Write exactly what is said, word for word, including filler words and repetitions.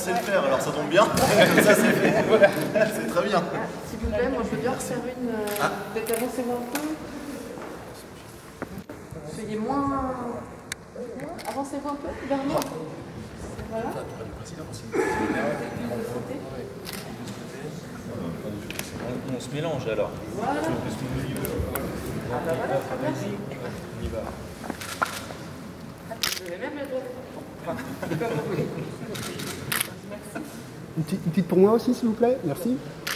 censé le faire, alors ça tombe bien. Comme ça, c'est fait. Voilà. C'est très bien. Ah, s'il vous plaît, moi je veux bien refaire une. Euh, ah. Peut-être avancez-vous un peu. Soyez moins. Avancez-vous un peu vers moi. Voilà. On, on se mélange alors. Voilà. Ah bah voilà, très bien. On y va. Vous avez même le droit. Comme vous voulez. Merci. Une petite, une petite pour moi aussi, s'il vous plaît. Merci.